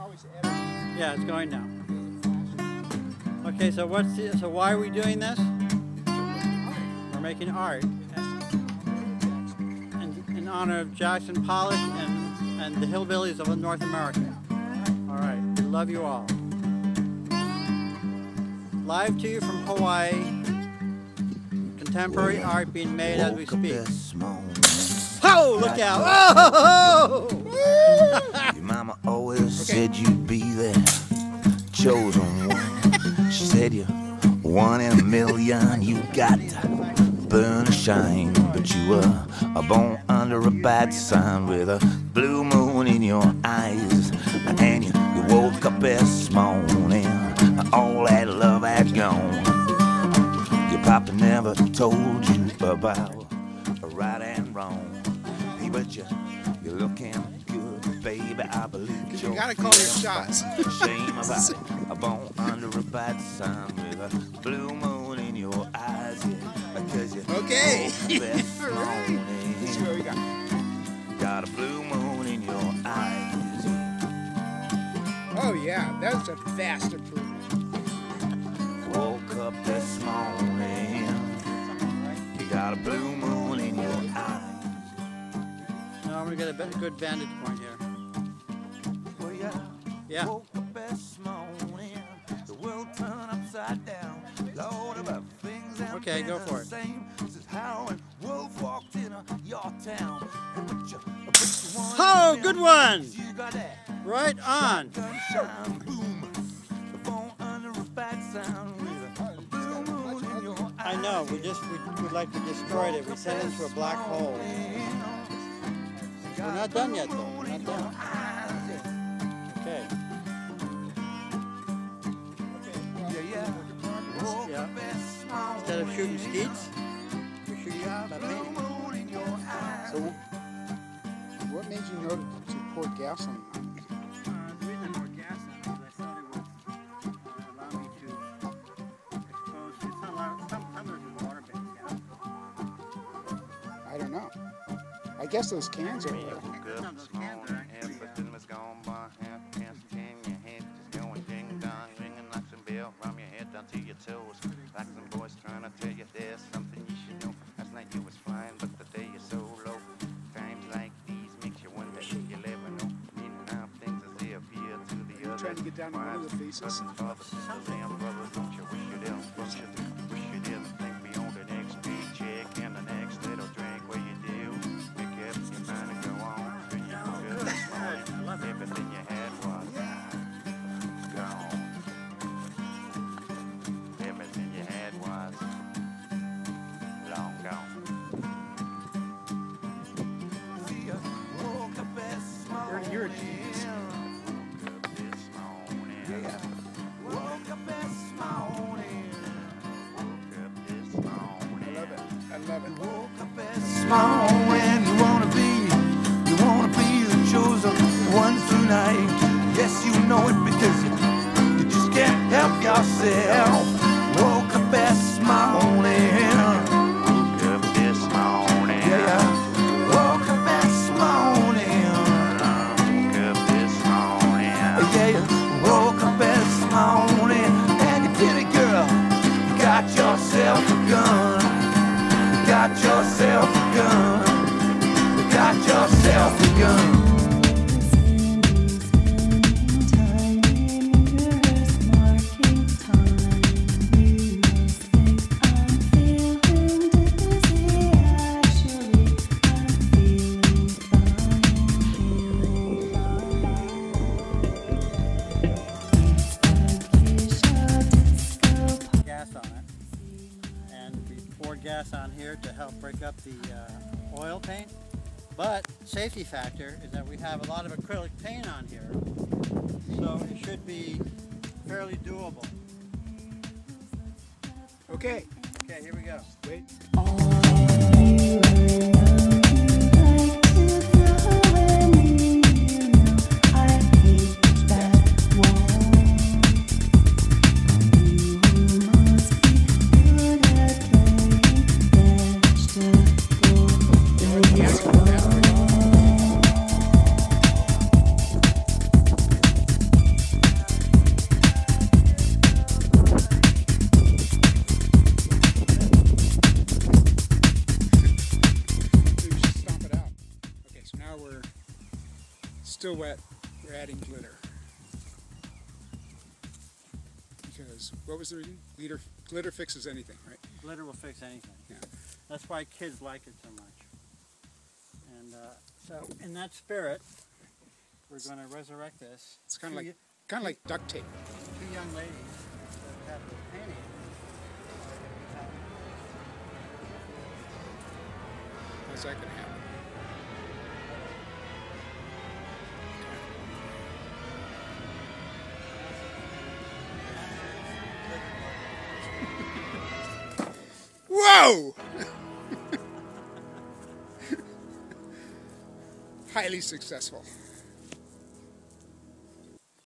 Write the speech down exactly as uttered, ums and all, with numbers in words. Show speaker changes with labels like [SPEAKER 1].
[SPEAKER 1] Yeah, it's going now. Okay, so what's the, so why are we doing this? We're making art in, in honor of Jackson Pollock and, and the hillbillies of North America. All right, we love you all. Live to you from Hawaii, contemporary art being made as we speak. Oh, look out! Oh!
[SPEAKER 2] Your mama always said you'd be there, chosen one. She said you're one in a million. You got to burn a shine, but you were born under a bad sign with a blue moon in your eyes. And you, you woke up this morning, all that love had gone. Your papa never told you about right and wrong. But you, you're looking good, baby. I believe
[SPEAKER 3] you gotta call your shots.
[SPEAKER 2] Shame about it. A bone under a bad sign with a blue moon in your eyes. Because you
[SPEAKER 3] okay.
[SPEAKER 2] All right.
[SPEAKER 3] Let's see what we got.
[SPEAKER 2] Got a blue moon in your eyes.
[SPEAKER 3] Oh yeah, that's a vast improvement.
[SPEAKER 2] Woke up this morning. You got a blue moon in your eyes.
[SPEAKER 1] I'm gonna get a good vantage point here.
[SPEAKER 2] Well, yeah.
[SPEAKER 1] Yeah.
[SPEAKER 2] Woke up this morning, the world turned upside down. Lord, about things that
[SPEAKER 1] okay, go for it.
[SPEAKER 2] Same. This is how a wolf walked in your town. And put you, put you one
[SPEAKER 1] oh, good one!
[SPEAKER 2] You got that.
[SPEAKER 1] Right on.
[SPEAKER 2] Sunshine, boom. The phone under a bad sound with a blue moon in your eyes.
[SPEAKER 1] I know. We just we would like to destroy it. We sent it into a black hole. We're not done yet, though. We're not done. Okay. Yeah. Instead of shooting skeets, we're shooting painting.
[SPEAKER 3] So, what made you know to pour gasoline on it?
[SPEAKER 1] Uh, the reason I poured gasoline is I thought it would uh, allow me to expose to some, some, some of the water-based gas.
[SPEAKER 3] I don't know. I guess those cans are. Uh,
[SPEAKER 2] Everything was gone by half past ten. Your head just going ding dong, ringing like some bell from your head down to your toes. Like some boys trying to tell you there's something you should know. Last night you was flying, but today you're so low. Times like these makes you wonder if you'll ever know. Meanwhile, things as they appear to the other.
[SPEAKER 3] Trying to get down to one of the faces.
[SPEAKER 2] Damn brothers, don't you wish you'd else function? Wish you'd else think beyond the next paycheck and the next little drink where you do. Your mind to go on, when you were good this morning, everything you had was gone. Everything you had was long gone.
[SPEAKER 3] You're, you're a genius.
[SPEAKER 2] Woke up this morning. Woke up this morning.
[SPEAKER 3] I love it. I love it.
[SPEAKER 2] Woke up this morning. You wanna be, you wanna be the chosen one tonight. Yes, you know it because you, you just can't help yourself. Woke up this morning. Woke up this morning. Yeah. Woke up this morning. Woke up this morning. Yeah. Woke up this morning. And you did it, girl. You got yourself a gun. You got yourself a gun. You got yourself a gun.
[SPEAKER 1] Gas on here to help break up the uh, oil paint, but safety factor is that we have a lot of acrylic paint on here, so it should be fairly doable.
[SPEAKER 3] Okay.
[SPEAKER 1] Okay, here we go.
[SPEAKER 3] Wait.
[SPEAKER 4] wet, we're adding glitter. Because, what was the reason? Glitter, glitter fixes anything, right?
[SPEAKER 1] Glitter will fix anything.
[SPEAKER 4] Yeah.
[SPEAKER 1] That's why kids like it so much. And uh, so, in that spirit, we're going to resurrect this.
[SPEAKER 4] It's kind of
[SPEAKER 1] Two
[SPEAKER 4] like, kind of like duct tape.
[SPEAKER 1] Two young ladies that have this painting.
[SPEAKER 4] How's that going to happen? Whoa! Highly successful.